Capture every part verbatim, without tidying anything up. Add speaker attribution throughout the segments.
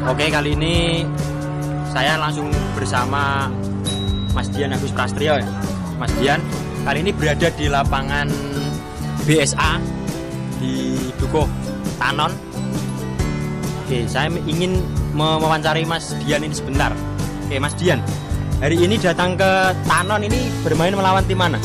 Speaker 1: Oke, kali ini saya langsung bersama Mas Dian Agus Prastrio ya. Mas Dian kali ini berada di lapangan B S A di Dukuh Tanon. Oke, saya ingin mewawancari Mas Dian ini sebentar. Oke, Mas Dian, hari ini datang ke Tanon ini bermain melawan tim mana?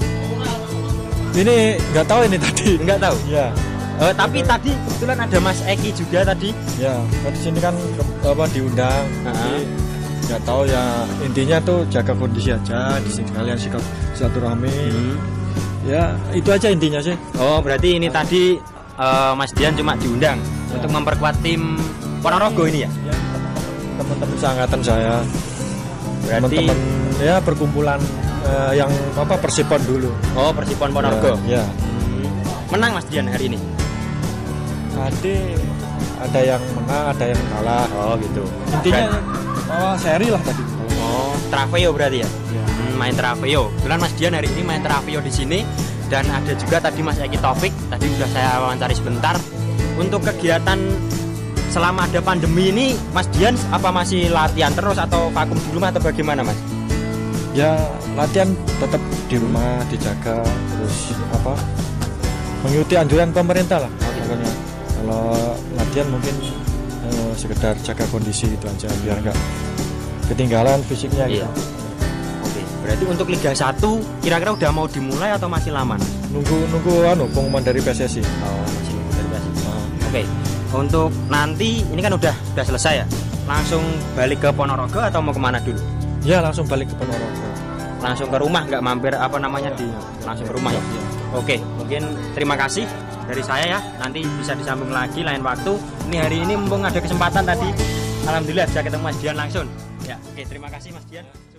Speaker 2: Ini nggak tahu ini tadi.
Speaker 1: Nggak tahu.
Speaker 2: Ya.
Speaker 1: Uh, tapi tadi kebetulan ada Mas Eki juga tadi.
Speaker 2: Ya, di sini kan apa diundang.
Speaker 1: Uh-huh.
Speaker 2: Nggak tahu ya, intinya tuh jaga kondisi aja di sini, kalian sikap silaturahmi. Hmm. Ya, itu aja intinya sih.
Speaker 1: Oh, berarti ini tadi uh, Mas Dian cuma diundang ya, untuk memperkuat tim Ponorogo ini ya?
Speaker 2: Ya, teman-teman seangkatan saya.
Speaker 1: Berarti
Speaker 2: teman-teman ya perkumpulan uh, yang apa Persipon dulu.
Speaker 1: Oh, Persipon Ponorogo.
Speaker 2: Ya. Ya.
Speaker 1: Menang Mas Dian hari ini?
Speaker 2: Tadi ada yang menang, ada yang kalah.
Speaker 1: Oh gitu.
Speaker 2: Intinya oh, seri lah tadi.
Speaker 1: Oh, trofeo berarti ya? Ya. Hmm, main trofeo. Kebetulan Mas Dian hari ini main trofeo di sini, dan ada juga tadi Mas Eki Taufik. Tadi sudah saya wawancari sebentar. Untuk kegiatan selama ada pandemi ini, Mas Dian apa masih latihan terus atau vakum di rumah atau bagaimana, Mas?
Speaker 2: Ya, latihan tetap di rumah, dijaga terus apa? Mengikuti anjuran pemerintah lah. Makanya kalau latihan mungkin eh, sekedar jaga kondisi itu aja biar nggak ketinggalan fisiknya.
Speaker 1: Iya.
Speaker 2: Gitu.
Speaker 1: Oke, berarti untuk Liga satu kira-kira udah mau dimulai atau masih lama?
Speaker 2: Nunggu nunggu anu pengumuman dari P S S I.
Speaker 1: Oh, masih nunggu dari P S S I. Oh. Oke. Untuk nanti ini kan udah udah selesai ya. Langsung balik ke Ponorogo atau mau kemana dulu?
Speaker 2: Ya, langsung balik ke Ponorogo.
Speaker 1: Langsung ke rumah, nggak mampir apa namanya di langsung ke rumah ya.
Speaker 2: Ya.
Speaker 1: Oke, mungkin terima kasih dari saya ya. Nanti bisa disambung lagi lain waktu. Ini hari ini mumpung ada kesempatan tadi, alhamdulillah bisa ketemu Mas Dian langsung. Ya, oke, terima kasih Mas Dian.